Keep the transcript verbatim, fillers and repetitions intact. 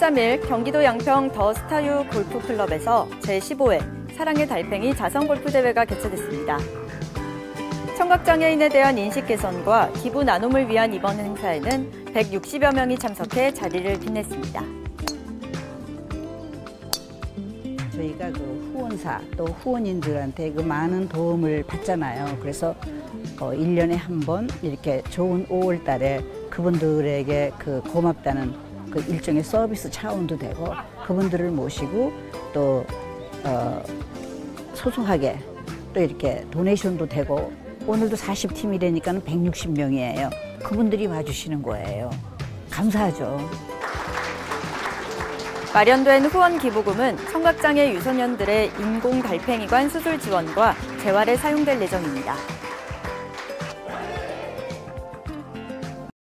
십삼 일 경기도 양평 더 스타유 골프클럽에서 제십오 회 사랑의 달팽이 자선골프대회가 개최됐습니다. 청각장애인에 대한 인식 개선과 기부 나눔을 위한 이번 행사에는 백육십여 명이 참석해 자리를 빛냈습니다. 저희가 그 후원사 또 후원인들한테 그 많은 도움을 받잖아요. 그래서 어, 일 년에 한 번 이렇게 좋은 오월 달에 그분들에게 그 고맙다는 그 일종의 서비스 차원도 되고 그분들을 모시고 또 어, 소소하게 또 이렇게 도네이션도 되고 오늘도 사십 팀이라니까 백육십 명이에요. 그분들이 와주시는 거예요. 감사하죠. 마련된 후원 기부금은 청각장애 유소년들의 인공 달팽이관 수술 지원과 재활에 사용될 예정입니다.